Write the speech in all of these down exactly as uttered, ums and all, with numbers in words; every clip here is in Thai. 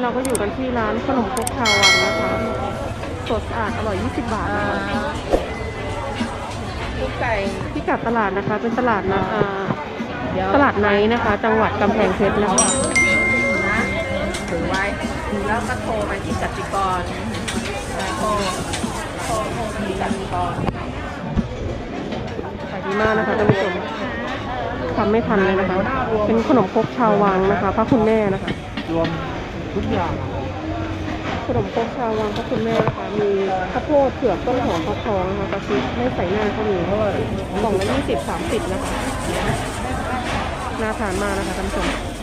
เราก็อยู่กันที่ร้านขนมครกชาววังนะคะสดสะอาดอร่อยยี่สิบบาทนะคะลูกไก่พิกัดตลาดนะคะเป็นตลาดนะตลาดไนท์นะคะ จังหวัดกำแพงเพชรนะคะนะถือไว้แล้วก็โทรไปที่กสิกรโทรโทรโทรที่กสิกรขายดีมากนะคะท่านผู้ชมทำไม่ทันเลยนะคะเป็นขนมครกชาววังนะคะพระคุณแม่นะคะรวมทุกอย่างขนมครกชาววังพระคุณแม่นะคะมีข้าวโพดเผือกต้นหอมฟักทองนะคะกะทิไม่ใส่หน้าก็มีกล่องละยี่สิบสามสิบนะคะน่าทานมากนะคะท่านผู้ชม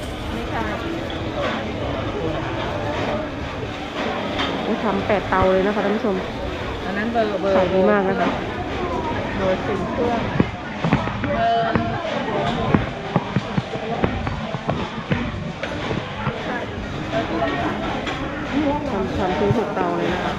นี่ทำแปดเตาเลยนะคะท่านผู้ชมอันนั้นเบอร์เบอร์ขายดีมากนะคะเบอร์สิ่งเครื่องเบอร์ทำทำซื้อถูกเตาเลยนะคะ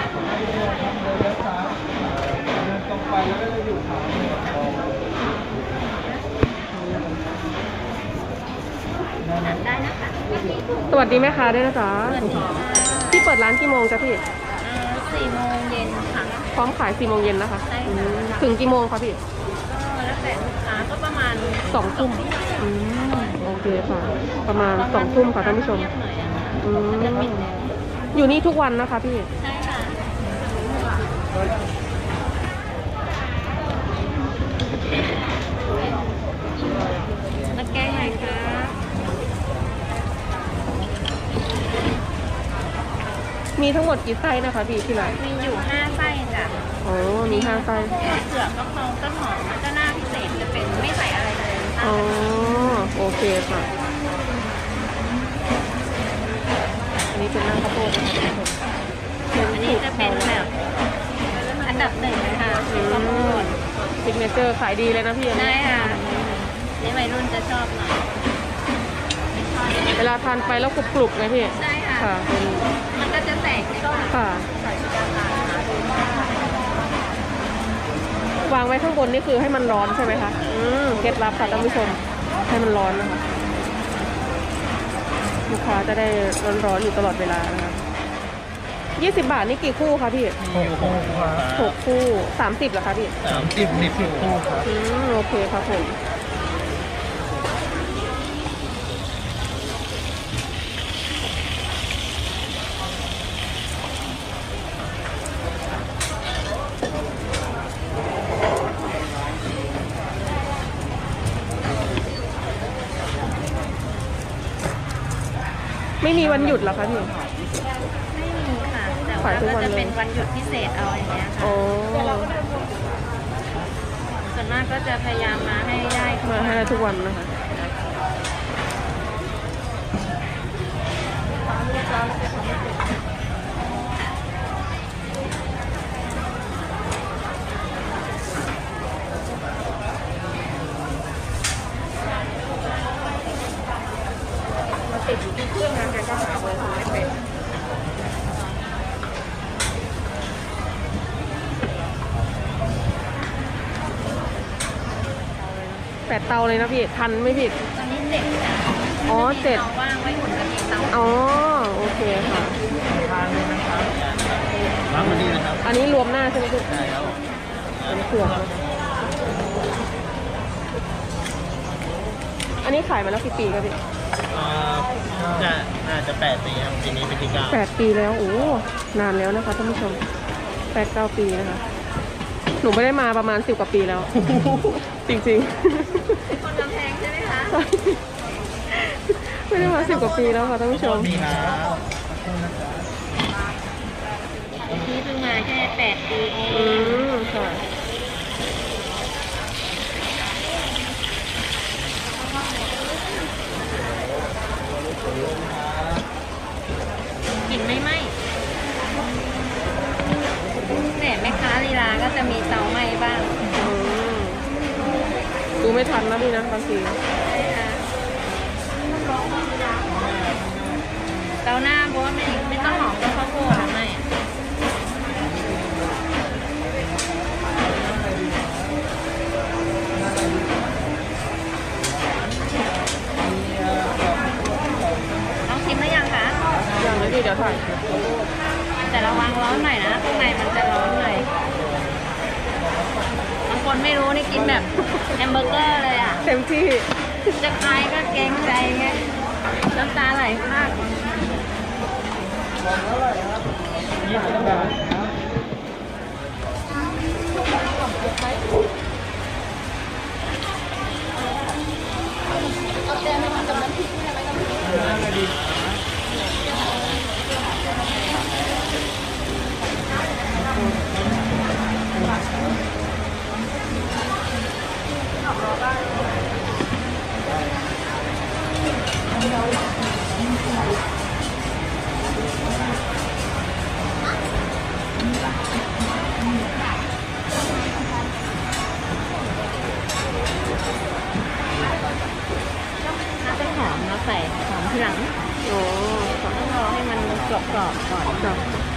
สวัสดีแม่ค้าด้วยนะจ๊ะพี่เปิดร้านกี่โมงจ๊ะพี่สี่โมงเย็นค่ะพร้อมขายสี่โมงเย็นนะคะใช่ค่ะถึงกี่โมงคะพี่ก็แล้วแต่ลูกค้าก็ประมาณสองทุ่มโอเคค่ะประมาณสองทุ่มค่ะท่านผู้ชมอยู่นี่ทุกวันนะคะพี่ใช่ค่ะแล้วแกงไหนคะมีทั้งหมดกี่ไส้นะคะพี่ที่ร้านมีอยู่ห้าไส้จ้ะอ๋อมีห้าไส้เผือกก็พองต้นหอมแล้วก็หน้าพิเศษจะเป็นไม่ใส่อะไรเลยอ๋อโอเคค่ะอันนี้เป็นหน้าข้าวโพดอันนี้จะเป็นแบบอันดับหนึ่งนะคะข้าวโพดซิกเนเจอร์ขายดีเลยนะพี่ใช่ค่ะนี่วัยรุ่นจะชอบหน่อยเวลาทานไปแล้วกรุบกรุบไงพี่ใช่ค่ะมันก็จะแตกค่ะวางไว้ข้างบนนี่คือให้มันร้อนใช่ไหมคะอืมเคล็ดลับค่ะท่านผู้ชมให้มันร้อนนะคะลูกค้าจะได้ร้อนๆอยู่ตลอดเวลานะคะยี่สิบบาทนี่กี่คู่คะพี่หกคู่ครับหกคู่สามสิบเหรอคะพี่สามสิบสิบคู่ครับอืมโอเคครับผมไม่มีวันหยุดเหรอคะพี่ไม่มีค่ะแต่ว่าก็จะเป็นวันหยุดพิเศษเอาอย่างเงี้ยค่ะส่วนมากก็จะพยายามมาให้ได้มาให้ได้ทุกวันนะคะติดอยู่ที่เครื่องนะแกก็หาเบอร์โทรไม่เป็นแปดเตาเลยนะพี่ทันไม่ผิดตอนนี้เจ็ดอ๋อเจ็ดว่างไว้หมุนกระเทียมเตาอ๋อโอเคค่ะทานเลยนะครับร้านนี้นะครับอันนี้รวมหน้าใช่ไหมพี่ใช่ครับเป็นเผือกอันนี้ขายมาแล้วกี่ปีครับพี่จะน่าจะแปดปีครับปีนี้เป็นที่เก้าแปดปีแล้วโอ้นานแล้วนะคะท่านผู้ชมแปดเก้าปีนะคะหนูไม่ได้มาประมาณสิบกว่าปีแล้วจริงๆคนกำแพงใช่ไหมคะไม่ได้มาสิบกว่าปีแล้วค่ะท่านผู้ชมมีนะนี่เพิ่งมาแค่แปดปีเองอืมค่ะกลิ่นไม่ไหม้แต่แม่ค้าลีลาก็จะมีเตาไหม้บ้างดูไม่ทันนะพี่นะบางทีเตาหน้าเพราะว่าไม่ไม่ต้องหอมก็ข้าวโพดหรือไม่ต้องชิมหรือยังคะยังคนไม่รู้นี่กินแบบแฮมเบอร์เกอร์เลยอ่ะเต็มที่จะคายก็เกรงใจไงน้ำตาไหลมากยี่สิบบาทน่าจะหอมเราใส่หอมทีหลังอ๋อค่ะต้องรอให้มันกรอบๆก่อนจ้ะ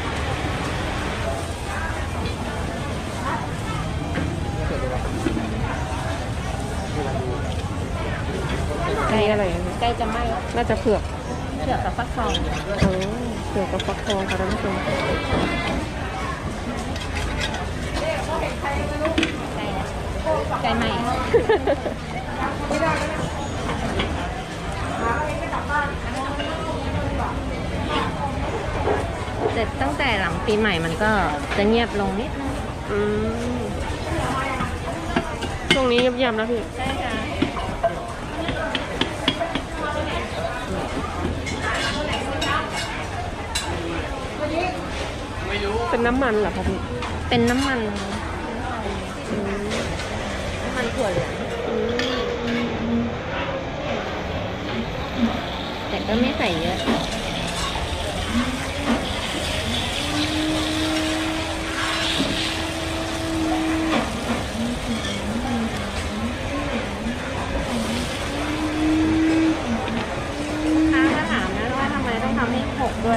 อันนี้อะไรอ่ะใกล้จะไหม้น่าจะเผือกเผือกกับฟักทองอ๋อเผือกกับฟักทองค่ะท่านผู้ชมใกล้แล้วใกล้ไหม้แต่ตั้งแต่หลังปีใหม่มันก็จะเงียบลงนิดนึงอืมช่วงนี้เงียบๆนะพี่ใช่ค่ะเป็นน้ำมันเหรอคะพี่เป็นน้ำมันอืมน้ำมันถั่วเหลืองอืมแต่ก็ไม่ใส่เยอะลูกค้าก็ถามนะว่าทำไมต้องทำให้หกด้วย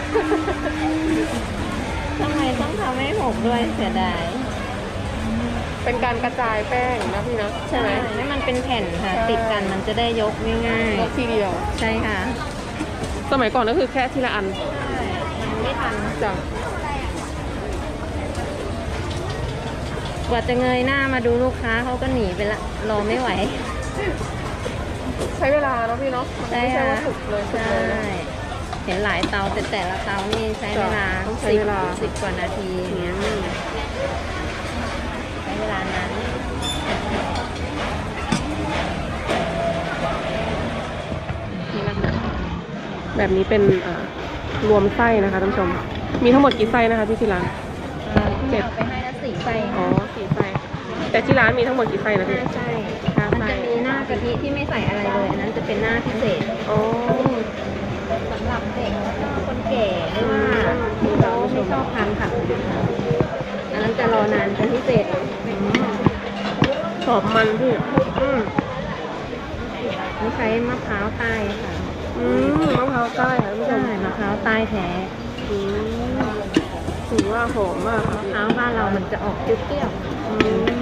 ทำไมต้องทำให้หกด้วยเสียดายเป็นการกระจายแป้งนะพี่นะใช่ใช่ไหมแล้วมันเป็นแผ่นค่ะใช่ติดกันมันจะได้ยกง่ายแล้วทีเดียวๆ ใช่ค่ะสมัยก่อนก็คือแค่ทีละอันใช่มันไม่ทันจ้ะกว่าจะเงยหน้ามาดูลูกค้าเขาก็หนีไปละ รอไม่ไหวใช้เวลาเนาะพี่เนาะมันใช่ไม่ใช่ค่ะว่าสุกเลยสุกใช่เลยเห็นหลายเตาแต่แต่ละเตานี่ใช้เวลาจ้ะต้องใช้สิบเวลาสิบกว่านาทีออืย่างเงี้ยมใช้เวลานานนี่นะคะแบบนี้เป็นอ่ารวมไส้นะคะท่านผู้ชม มีทั้งหมดกี่ไส้นะคะที่ที่ร้านเอ่อที่เอาไปให้ละสี่ไส้อ๋อสี่ไส้แต่ที่ร้านมีทั้งหมดกี่ไส้นะพี่ห้าไส้ห้าไส้มันจะมีหน้ากะทิที่ไม่ใส่อะไรเลย อันนั้นจะเป็นหน้าพิเศษอ๋อสำหรับเด็กแล้วก็คนแก่หรือว่าที่เขาไม่ชอบทานผักอันนั้นจะรอนานเป็นพิเศษหอมมันพี่อืมนี่ใช้มะพร้าวใต้ค่ะอืมมะพร้าวใต้ค่ะท่านผู้ชใช่มมะพร้าวใต้แท้อืมถือว่าหอมมากค่ะมะพี่พร้าวบ้านเรามันจะออกเปรี้ยวอืม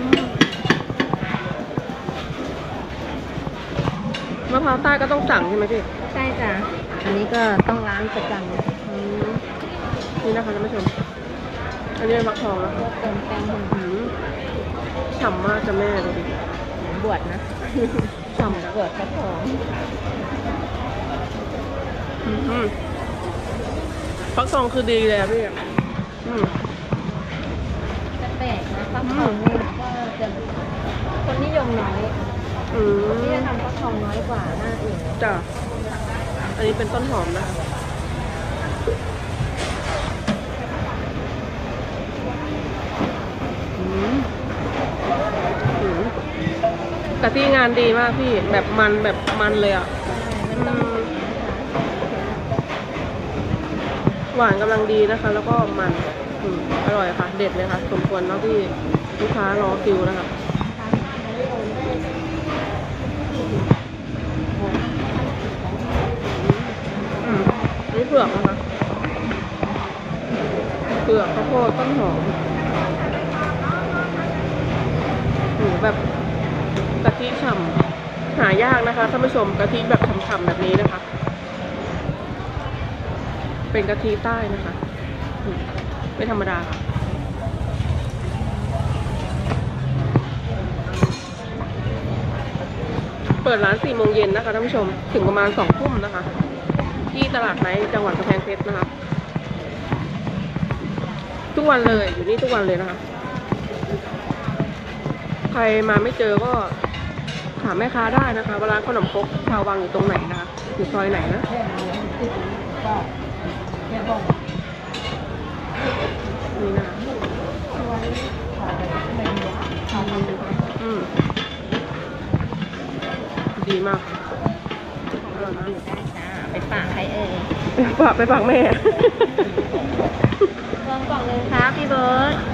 มะพร้าวใต้ก็ต้องสั่งใช่ไหมพี่ๆใช่จ้ะอันนี้ก็ต้องล้างประจำอืมนี่นะคะท่านผู้ชม อันนี้เป็นฟักทองนะคะเติมแป้งหุ่นอืมฉ่ำมากจะแม่ดูดิบวชนะฉ่ำบวชพระทองอืมฟักทองคือดีเลยอะพี่อืมจะแปลกนะฟักทองนี่ก็จะคนนิยมน้อยอืที่มจะทำฟักทองน้อยกว่าหน้าอื่นจ้ะอันนี้เป็นต้นหอมนะคะอืมอืมกะทิงานดีมากพี่ แบบมันแบบมันเลยอ่ะมันต้องหวานกำลังดีนะคะ แล้วก็มันอืมอร่อยค่ะ เด็ดเลยค่ะ สมควรเนาะที่ลูกค้ารอคิวนะคะอืมนี่เผือกนะคะเผือกข้าวโพดต้นหอมอืมแบบกะทิฉ่ำหายากนะคะท่านผู้ชมกะทิแบบฉ่ำๆแบบนี้นะคะ เป็นกะทิใต้นะคะอืมไม่ธรรมดาค่ะปิดร้านสี่โมงเย็นนะคะท่านผู้ชมถึงประมาณสองทุ่มนะคะ ที่ตลาดไนท์จังหวัดกำแพงเพชรนะคะ ทุกวันเลยอยู่นี่ทุกวันเลยนะคะ ใครมาไม่เจอก็ถามแม่ค้าได้นะคะว่าร้านขนมครกชาววังอยู่ตรงไหนนะคะอยู่ซอยไหนนะนี่นะคะอืมดีมากอร่อยมากจ้าไปฝากใครเอ่ยฝากไปฝากแม่รวมกล่องเลยครับพี่เบิร์ต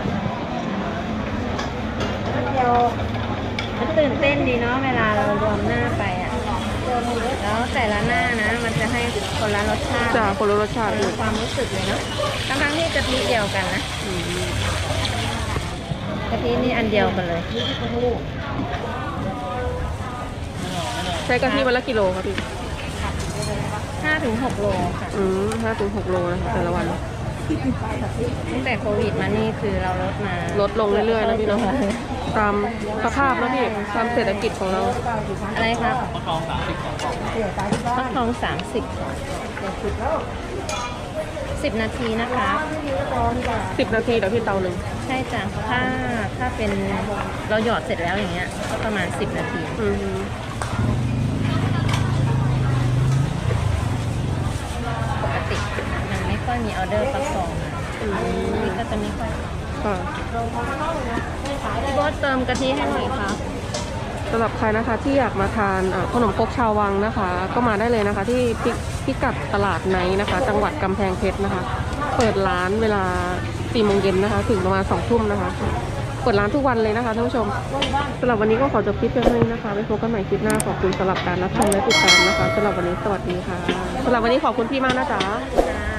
เดียวมันตื่นเต้นดีเนาะเวลาเรารวมหน้าไปอ่ะแล้วแต่ละหน้านะ มันจะให้คนละรสชาติจ้าคนละรสชาติเป็นความรู้สึกเลยเนาะทั้งๆที่กะทิเดียวกันนะอืมกะทินี่อันเดียวกันเลยใช้กะทิวันละกิโลครับพี่ห้าถึงหกโลค่ะอืมห้าถึงหกโลนะคะแต่ละวันตั้งแต่โควิดมานี่คือเราลดมาลดลงเรื่อยๆนะพี่เนาะตามสภาพนะพี่ตามเศรษฐกิจของเราอะไรครับประคองสามสิบของกล่องฟักทองสามสิบสิบนาทีนะคะสิบนาทีเดี๋ยวพี่เตาหนึ่งใช่จ้ะถ้าถ้าเป็นเราหยอดเสร็จแล้วอย่างเงี้ยก็ประมาณสิบนาทีอืมปกติมันไม่ค่อยมีออเดอร์ฟักทองนะอืมนี่ก็จะไม่ค่อยค่ะพี่โบอสเติมกะทิให้หน่อยครับสำหรับใครนะคะที่อยากมาทานอ่าขนมครกชาววังนะคะ ก็มาได้เลยนะคะ ที่พิพิกัดตลาดไนท์นะคะ จังหวัดกำแพงเพชรนะคะ เปิดร้านเวลาสี่โมงเย็นนะคะ ถึงประมาณสองทุ่มนะคะ เปิดร้านทุกวันเลยนะคะท่านผู้ชมสำหรับวันนี้ก็ขอจบคลิปเพียงเท่านี้นะคะไว้พบกันใหม่คลิปหน้าขอบคุณสำหรับการรับชมและติดตามนะคะสำหรับวันนี้สวัสดีค่ะสำหรับวันนี้ขอบคุณพี่มากนะจ๊ะจ้า